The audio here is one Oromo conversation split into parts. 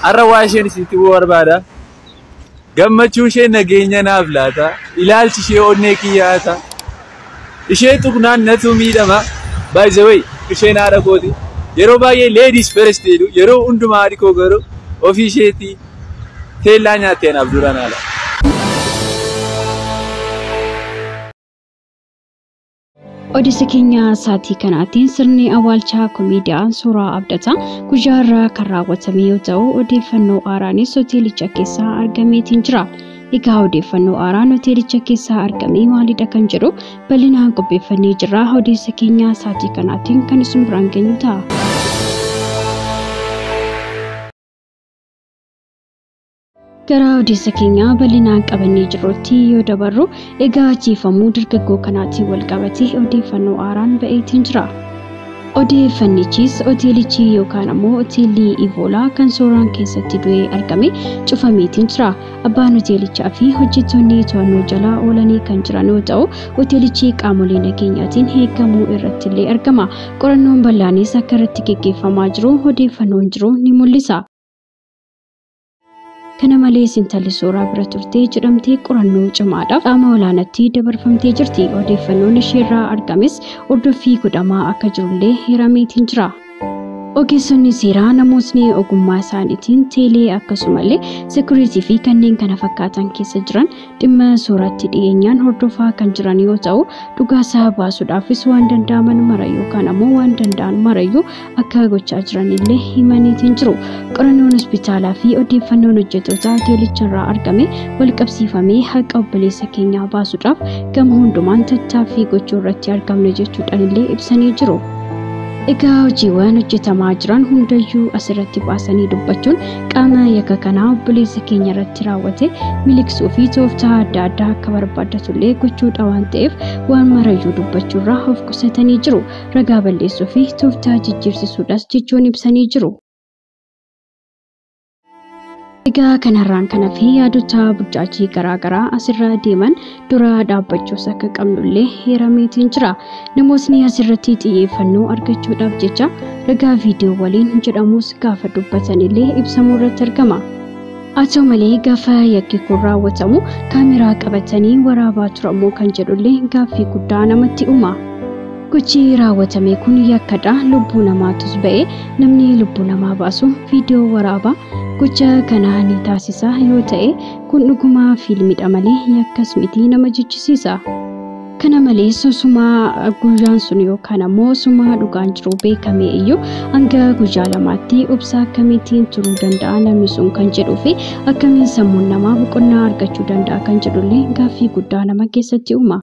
Arrawasheen sitti barbaada. Gammachuu ishee nageenya naaf laata. Ilaalchi ishee onnee kiyyaata. Ishee tuqnaan natu miidhama. By the way, isheen haadha kooti. Yeroo baay'ee ladies first jedhu. Yeroo hundumaa haadhi koo garuu ofii isheetii teellaa nyaattee naaf duraan haala. Odeessa keenya saatii kanaatiin sirni awwaalchaa koomediyaan Suuraa Abdataa guyyaa irraa kan raawwatame yoo ta'u odeeffannoo haaraanis hoteelicha keessaa argameetiin jira. Egaa odeeffannoo haaraan hoteelicha keessaa argame maalidha kan jedhu bal'inaan qopheeffannee jirra. Odeessa keenya saatii kanaatiin kan isin biraan geenyu ta'a. Gara odeessa keenya bal'inaan qabannee jirrutti yoo dabarru egaa ajjeefamuu dargaggoo kanaatiin wal qabatee odeeffannoo haaraan ba'eetiin jira. Odeeffannichis hoteelichi yookaan ammoo hoteelli Ivoolaa kan Sooraan keessatti du'ee argame cufameetiin jira. Abbaan hoteelichaa fi hojjettoonni to'annoo jalaa oolanii kan jiran yoo ta'u hoteelichi qaamolee nageenyaatiin eegamuu irratti illee argama. Qorannoon bal'aanis akka irratti gaggeeffamaa jiru odeeffannoon jiru ni mul'isa. Kana malees intalli Sooraa bira turtee jedhamtee qorannoo cimaadhaaf qaama olaanaatti dabarfamtee jirti. Odeeffannoon isheerraa argames hordoffii godhamaa akka jirullee hirameetiin jira. Ogeessonni seeraa namootni ogummaa isaaniitiin teelee akkasumallee sekuriitii fi kanneen kana fakkaatan keessa jiran dhimma Sooratti dhiyeenyaan hordofaa kan jiran yoo ta'u dhugaasaa baasuudhaafis waan danda'aman mara yookaan ammoo waan danda'an marayyuu akka gochaa jiranillee himaniitiin jiru. Qorannoon hospitaalaa fi odeeffannoon hojjettoota hoteelicharraa argame wal qabsiifamee haqa obboleessa keenyaa baasuudhaaf gama hundumaan tattaaffii gochuu irratti argamne jechuudhaan illee ibsanii jiru. Egaa hojiiwwan hojjetamaa jiran hundayyuu asirratti baasanii dubbachuun qaama yakka kanaa obboleessa keenya irratti raawwate miliqsuu fi tooftaa adda addaa akka barbaadatullee gochuudha waan ta'eef waan marayyuu dubbachuurraa of qusatanii jiru. Ragaa balleessuu fi tooftaa jijjiirsisuudhaas jechuun ibsanii jiru. Egaa kanarraan kana fi yaadota burjaajii garaagaraa asirra deeman dura dhaabbachuus akka qabnullee hirameetiin jira. Namootni asirratti xiyyeeffannoo argachuudhaaf jecha ragaa viidiyoo waliin jedhamus gaafa dubbatanillee ibsamuu irratti argama. Haa ta'u malee gaafa yakki kun raawwatamu kaameraa qabatanii waraabaa turamuu kan jedhullee gaaffii guddaa namatti uuma. Gochi raawwatame kun yakkadha. Lubbuu namaatus ba'ee namni lubbuu namaa baasu viidiyoo waraabaa gocha kana ni taasisa yoo ta'e kun dhuguma fiilmiidha malee yakkas miti nama jechisiisa. Kana malees osuma guyyaan sun yookaan ammoo osuma dhugaan jiru beekame iyyuu hanga guyyaa lamaatti obsa akkamiitiin turuu danda'a namni sun kan jedhuu fi akkamiin sammuun namaa boqonnaa argachuu danda'a kan jedhullee gaaffii guddaa nama keessatti uuma.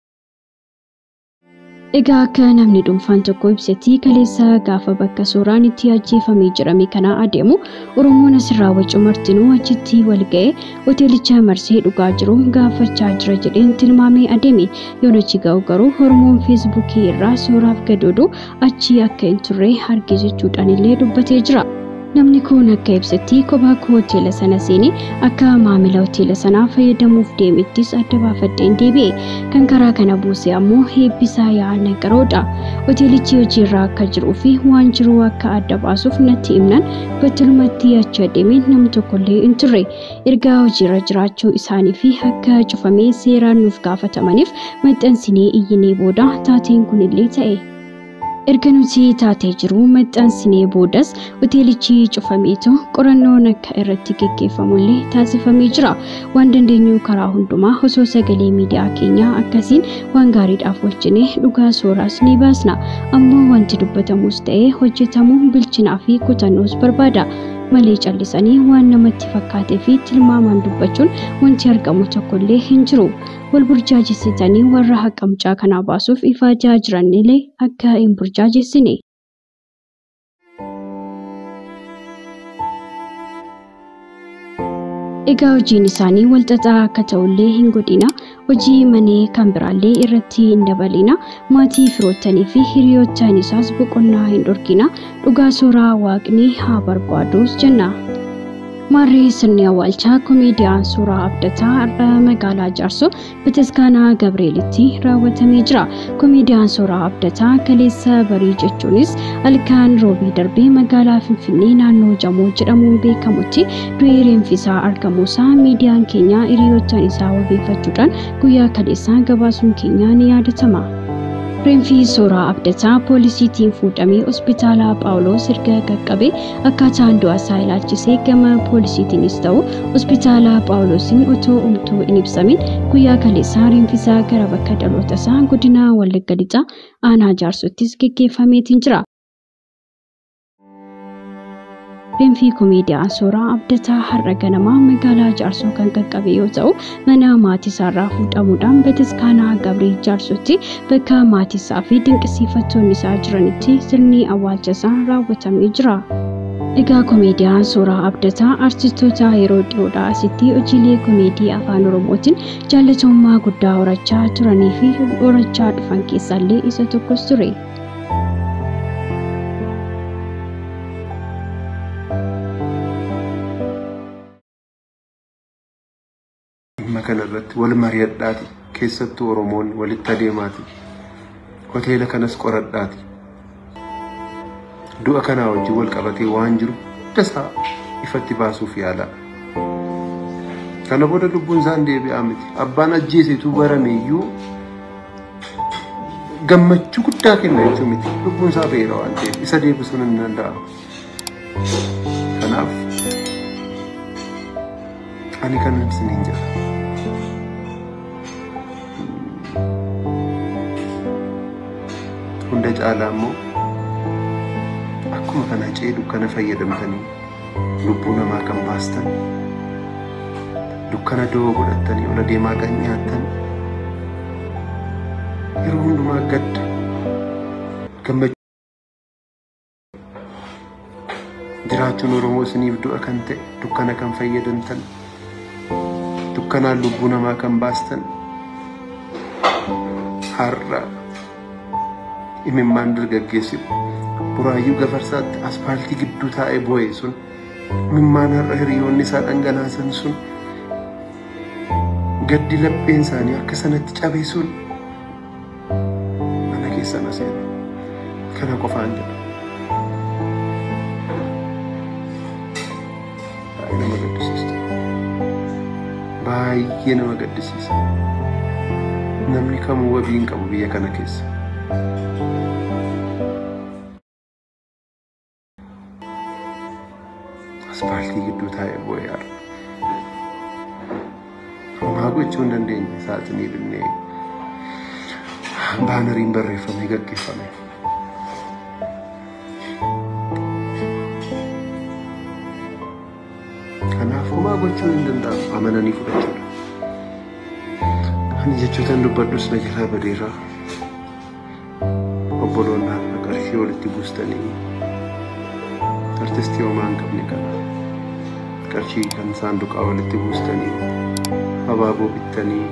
Egaa akka namni dhuunfaan tokko ibsetti kaleessa gaafa bakka Sooraan itti ajjeefamee jedhame kana adeemu Oromoon asirraa wacuu martinuu achitti wal ga'ee hoteelicha marsee dhugaa jiru gaafachaa jira jedheen tilmaamee adeeme. Yoon achi ga'u garuu Oromoon feesbuukii irraa Sooraaf gadoodu achi akka hin turre arge jechuudhaan illee dubbatee jira. Namni kun akka ibsetti kophaa koo hoteela sana seenee akka maamila hoteela sanaa fayyadamuuf deemettis adda baafadheen deebi'e. Kan karaa kana buuse ammoo eebbisaa yaa'an qaroodha. Hoteelichi hojiirra akka jiruu fi waan jiru akka adda baasuuf natti himnan battalumatti achi adeemee nam tokkollee hin turre. Ergaa hojiirra jiraachuu isaanii fi akka cufamee seeraan nuuf gaafatamaniif maxxansinee iyyinee booda taateen kunillee ta'e. Erga nuti taatee jiru maxxansinee boodas hoteelichi cufameetu qorannoon akka irratti gaggeeffamullee taasifamee jira. Waan dandeenyu karaa hundumaa osoo sagalee miidiyaa keenyaa akkasiin waan gaariidhaaf wajjinee dhugaa Sooraas ni baasna. Ammoo wanti dubbatamus ta'ee hojjetamuu bilchinaa fi kutannoos barbaada. Malee callisanii waan namatti fakkaatee fi tilmaamaan dubbachuun wanti argamu tokkollee hin jiru. Wal burjaajessitanii warra haqa mucaa kanaa baasuuf ifaajaa jiranillee akka hin burjaajessine. Egaa hojiin isaanii walxaxaa akka ta'ullee hin godhina. Hojii manee kan biraallee irratti hin dabalina. Maatii firoottanii fi hiriyoottan isaas boqonnaa hin dhorkina. Dhugaa Sooraa Waaqni haa barbaadus jenna. Marri sirni awwaalchaa komeediyaan Suuraa Abdataa magaalaa Jaarsoo Bataskaanaa Gabreelitti raawwatamee jira. Komeediyaan Suuraa Abdataa kaleessa barii jechuunis halkan roobii darbee magaalaa Finfinnee naannoo Jamoo jedhamuun beekamutti du'ee reenfisaa argamuusaa miidiyaan keenya hiriyoottan isaa wabeeffachuudhaan guyyaa kaleessaa gabaasuun keenya ni yaadatama. Reenfi Suuraa Abdataa poolisiitiin fuudhamee hospitaala Phaawulos erga qaqqabee akkaataan du'a isaa ilaalchisee gama poolisiitiinis ta'u hospitaala Phaawulosiin otoo umtuu hin ibsamin guyyaa kaleessaa reenfisaa gara bakka dhaloota isaa godina Wallagga Lixaa aanaa Jaarsottis gaggeeffameetiin jira. Reenfi komeediyaan Suuraa Abdataa har'a ganamaa magaalaa Jaarsoo kan qaqqabe yoo ta'u mana maatii isaarraa fuudhamuudhaan Bataskaanaa Gabreel Jaarsotti bakka maatii isaa fi dinqisiifattoonni isaa jiranitti sirni awwaalcha isaa raawwatamee jira. Egaa komeediyaan Suuraa Abdataa artistoota yeroo dhiyoodhaa asitti hojiilee komeedii afaan Oromootiin jaallatamummaa guddaa horachaa turanii fi horachaa dhufan keessaallee isa tokkos ture. kanarratti wal mari'adhaati keessattuu Oromoon walitti adeemaati hoteela kanas qoradhaati du'a kana wajjin wal qabatee waan jiru tasaa ifatti baasuuf yaala kana booda lubbuun isaan deebi'aa miti abbaan ajjeesituu barameeyyuu gammachuu guddaa kenna jechuun miti lubbuun isaa beera waan ta'eef isa deebisuun hin danda'amu kanaaf ani kanan isiniin jedha hunda caalaa immoo akkuma kana ceedu kana fayyadamtanii lubbuu namaa kan baastan dukkana doo godhattanii ola deemaa kan nyaattan yeroo hundumaa gadda gammachuu jiraachuun Oromoo isiniif du'a kan ta'e dukkana kan fayyadamtan dukkanaan lubbuu namaa kan baastan har'a imimmaan dargaggeessi buraayyuu gafarsaatti aspaaltii gidduu taa'ee boo'e sun imimmaan har'a hiriyoonni isaa dhangalaasan sun gaddi lapheen isaanii akka sanatti cabe sun mana keessa na seena kana qofaan jedha baay'ee nama gaddisiisa namni kamuu wabii hin qabu biyya kana keessa aspaaltii gidduu taa'ee boo'e har'a homaa gochuu hin dandeenye saaxinii binnee baanariin barreeffamee gaggeeffame kanaaf homaa gochuu hin danda'amu amananii fudhachuudha ani jechuutan dubbadhus na jalaa badeera obboloonni har'a qarshii walitti buustanii artistii homaa hin qabne kana qarshii kan saanduqaa walitti buustanii abaaboo bittanii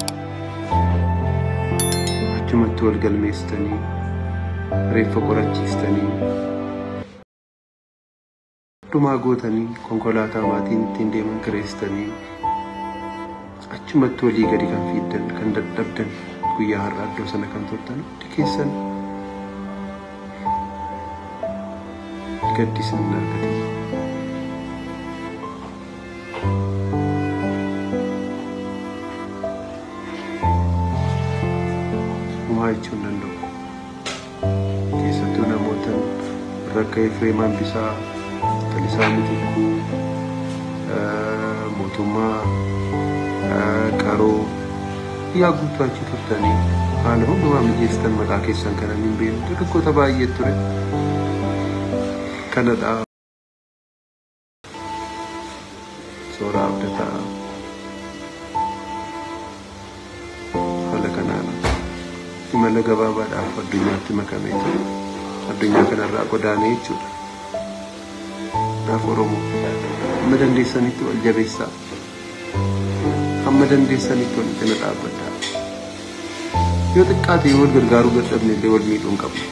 achumatti wal galmeessitanii reeffa qorachiistanii dhumaa gootanii konkolaataa maatiin ittiin deeman kireessitanii achumatti walii gadi kan fiiddan kan dadhabdan guyyaa har'a iddoo sana kan turtan hundi keessan gaddi isin hin argate homaa jechuu hin danda'u keessattuu namoota rakka Efreem Hambisaa Talisaa Mitikkuu mootummaa qaroo yaa guutuu achi turtanii haala hundumaa mijeessitan maqaa keessan kanan hin beekne dargaggoota baay'ee ture kanadha Suuraa Abdataa haala kanaan imala gabaabaadhaaf addunyaatti makamee ture addunyaa kanarraa godaanee jechuudha naaf Oromoo amma dandeessanitti wal jabeessaa amma dandeessanitti wal cina dhaabbadhaa yoo xiqqaate wal gargaaruu dadhabne illee wal miidhuu hin qabnu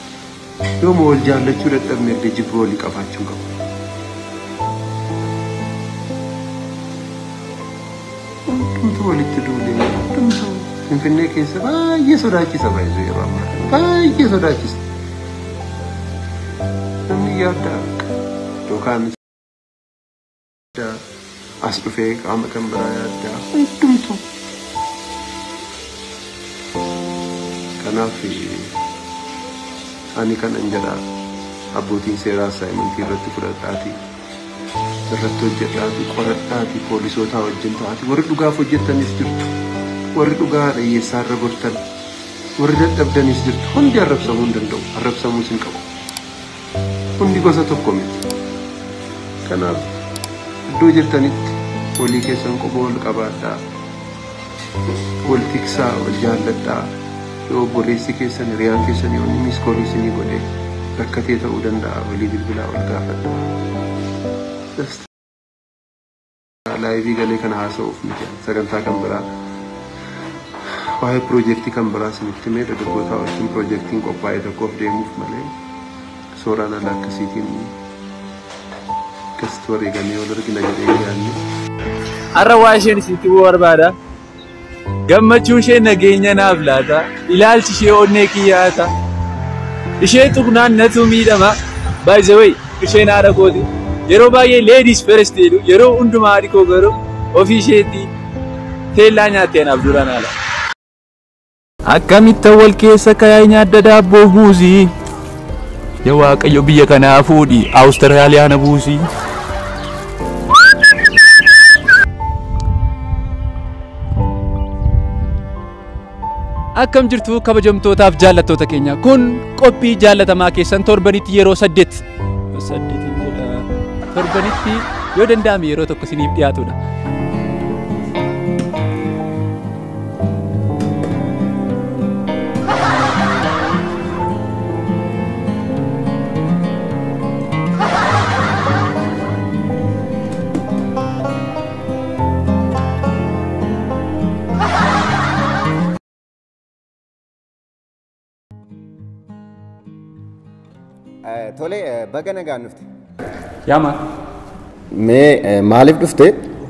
yoo wal jaallachuu dadhabne illee jibbuu walii qabaachuu hin qabnu hundumtuu walitti duulee hundumtuu Finfinnee keessa baay'ee sodaachisa baay'ee yeroo ammaa baay'ee sodaachisa. Namni yaadda yookaan as dhufee qaama kan biraa yaadda hundumtuu. Kanaaf ani kan jedha abbootiin seeraa assignmentii irratti fudhadhaatii irratti hojjedhaatii qoradhaatii poolisootaa wajjin ta'aatii warri dhugaaf hojjettanis jirtu warri dhugaa dhiyyeessaa irra gortan warri dadhabdanis jirtu hundi arrabsamuu hin danda'u arrabsamuus hin qabu hundi gosa tokko miti. Kanaaf iddoo jirtanitti walii keessan qoboo wal qabaadhaa wal tiksaa wal jaalladhaa. Yoo boleessi keessan hiriyaan keessan yoo inni miskoolii isinii godhee rakkatee ta'uu danda'a walii bilbilaa wal gaafadha. Laayivii galee kana haasa'uuf miti sagantaa kan biraa waa'ee piroojeektii kan biraa isinitti himee dargaggoota wajjin piroojeektiin qophaa'ee tokkoof deemuuf malee sooraan ala akkasiitiin akkasitti wareegamee wal argina jedhee yaadne. Har'a waa isheen isinitti barbaada. Gammachuun ishee nageenya naaf laata ilaalchi ishee onnee kiyyaata ishee tuqnaan natu miidhama by the way isheen haadha kooti yeroo baay'ee ladies first jedhu yeroo hundumaa haadhi koo garuu ofii isheetti teellaa nyaattee naaf duraan haala. Akkamitti wal keessa kayaa nyaadda daabboo buusii yaa Waaqayyo biyya kanaa fuudhi Awustiraaliyaa na buusii. Akkam jirtu kabajamtootaaf jaallattoota keenya kun qophii jaallatamaa keessan torbanitti yeroo 8 torbanitti yoo danda'ame yeroo tokko isiniif dhiyaatudha. Tole baga nagaan dhufte. Yaama. Mee maaliif dhufte?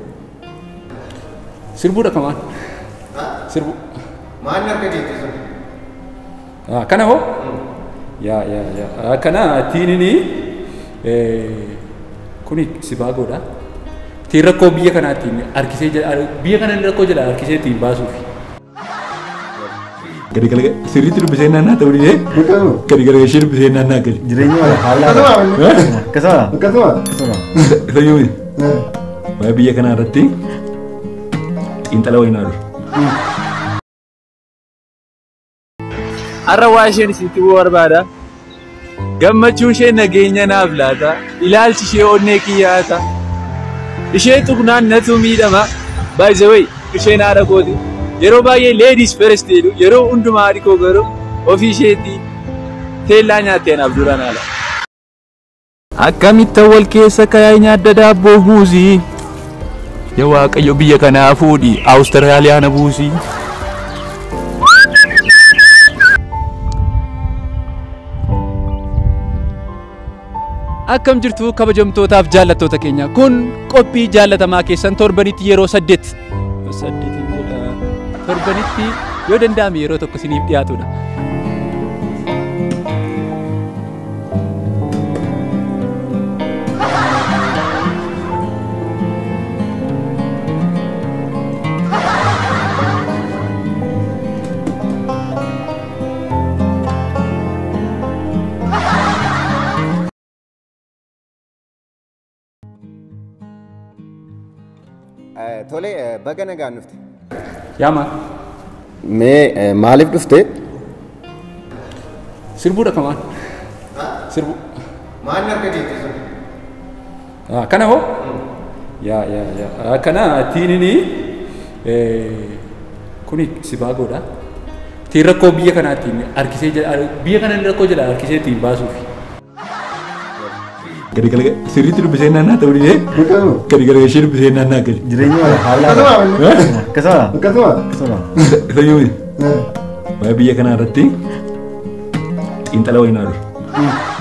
Sirbuudha kamaan. Sirbu. Maal narka jettee sun? Kana hoo? Yaa. Kana tiinini kuni sibaagoodha. Tiin rakkoo biyya kanaatiin harkisee biyya kana rakkoo jala harkisee ittiin baasuuf. Gadi gala sirriitti dubbisee naannaa ta'uu didee gadi gala ishee dubbisee naannaa gadi. Jireenya wala haala. Akkasuma. Fayyumi. Waa'ee biyya kanaa irratti xiinxala wayinaa dura. Har'a waa isheen isinitti barbaada. Gammachuun ishee nageenya naaf laata ilaalchi ishee onnee kiyyaata ishee tuqnaan natu miidhama by the way isheen haadha kooti. Yeroo baay'ee ladies first jedhu yeroo hundumaa haadhi koo garuu ofii isheetti teellaa nyaattee naaf duraan haala. Akkamitti wal keessa kayaa nyaadda daabboo buusii yaa Waaqayyo biyya kanaa fuudhi Awustiraaliyaa na buusii. Akkam jirtu kabajamtootaaf jaallattoota keenya kun qophii jaallatamaa keessan torbanitti yeroo 8 torbanitti yoo danda'ame yeroo tokko isiniif dhiyaatudha. Tole baga nagaan dhufte. Yaama. Mee maaliif dhufte? Sirbuudha kamaan. Sirbu. Maal narka jettee sun? Kana hoo? Yaa. Kana tiinini kuni sibaagoodha. Tiin rakkoo biyya kanaatiin harkisee biyya kana rakkoo jala harkisee ittiin baasuuf. Gadi gala sirriitti dubbisee naannaa ta'uu didee gadi gala ishee dubbisee naannaa gadi. Jireenya wala haala. Akkasuma. Fayyumi. Waa'ee biyya kanaa irratti xiinxala wayinaa dura.